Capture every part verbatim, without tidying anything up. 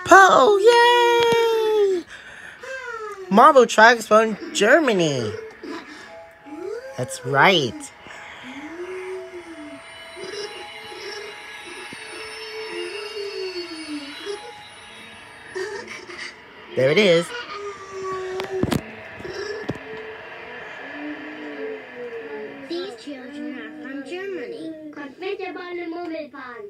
Po! Yay! Marble tracks from Germany. That's right. There it is. These children are from Germany. Konfetterbande Murmelbahn.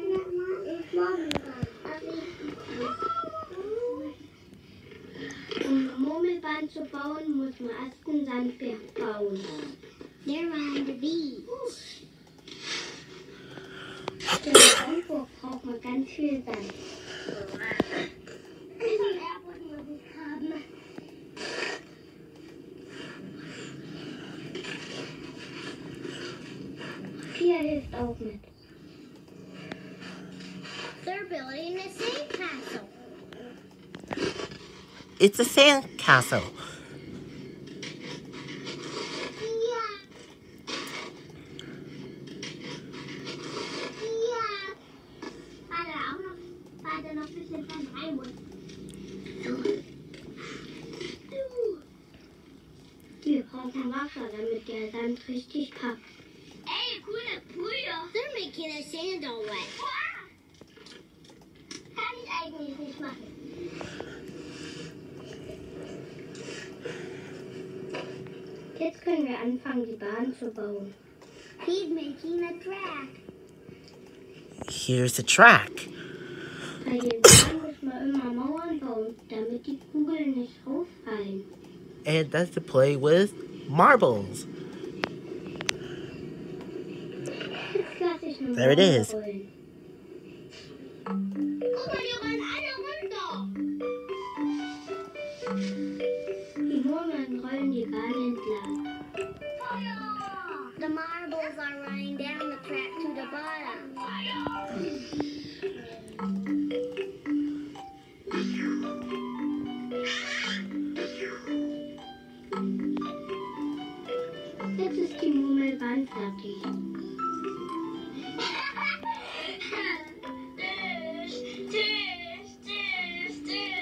Um eine Murmelbahn zu bauen, muss man erst einen Sandberg bauen. They're on the beach. Für den Sandburg braucht man ganz viel Sand. Pia hilft auch mit. They're building a sandcastle. It's a sand castle. Ja. Ja. Warte, auch noch, warte, noch ein bisschen Sand rein muss. So. Wir brauchen Wasser, damit der Sand richtig packt. Hey, coole Brüder. They're making a sand all wet. Kann ich eigentlich nicht machen. Jetzt können wir anfangen, die Bahn zu bauen. He's making a track. Here's the track. Bei den Bahnen muss man immer Mauern bauen, damit die Kugeln nicht rausfallen. And that's to play with marbles. Jetzt lasse ich eine There it Bahn is. rollen. Guck mal, die rollen alle runter. Die Murmeln rollen die Bahn entlang. The marbles are running down the track to the bottom. Jetzt ist die Murmelbahn fertig.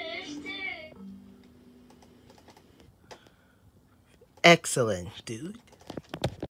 Excellent, dude.